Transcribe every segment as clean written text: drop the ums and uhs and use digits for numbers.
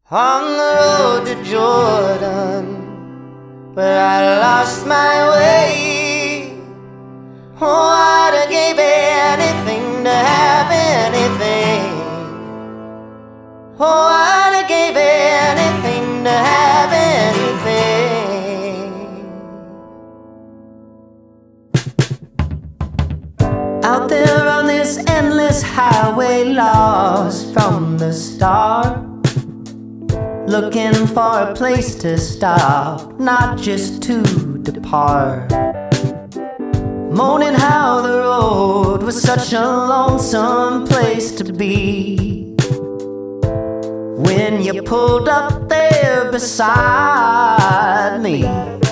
on the road to Jordan, where I lost my way. Oh, I'd have gave anything to have anything. Oh, I'd have gave anything to have anything. Out there on this endless highway, lost from the start, looking for a place to stop, not just to depart. Moaning how the road was such a lonesome place to be, when you pulled up there beside me.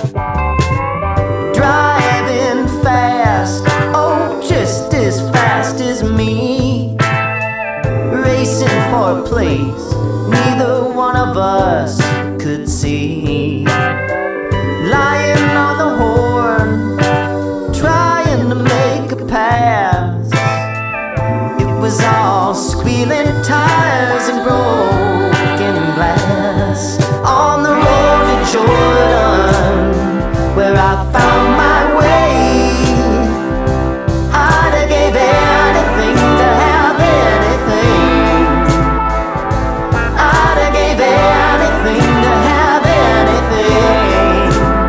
Driving fast, oh, just as fast as me, racing for a place neither one of us could see. Lying on the horn, trying to make a pass. It was all squealing tires and broken glass. On the road to Jordan, where I found my way, I'd have gave anything to have anything. I'd have gave anything to have anything.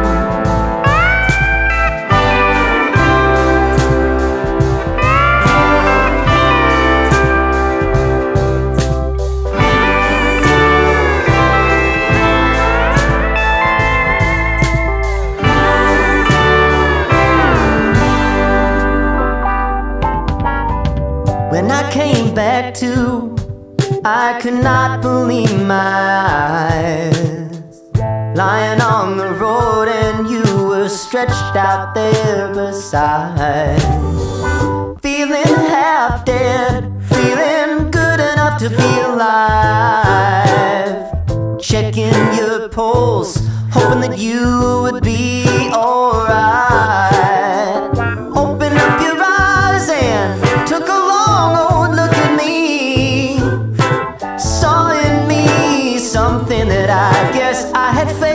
When I came back to, I could not believe my eyes. Lying on the road and you were stretched out there beside. Feeling half dead, feeling good enough to feel alive. Checking your pulse, hoping that you would be alright. Open up your eyes and took a long old look at me. Saw in me something that I guess I had failed